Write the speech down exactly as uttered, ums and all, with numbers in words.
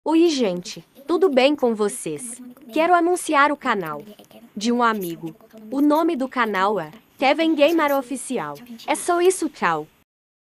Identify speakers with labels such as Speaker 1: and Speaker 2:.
Speaker 1: Oi, gente, tudo bem com vocês? Quero anunciar o canal de um amigo. O nome do canal é Kevin Gamer Oficial. É só isso, tchau.